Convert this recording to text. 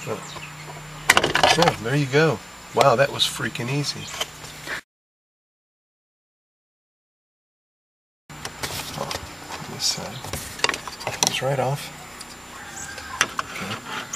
Yeah, there you go. Wow, that was freaking easy. Oh, this side comes right off. Okay.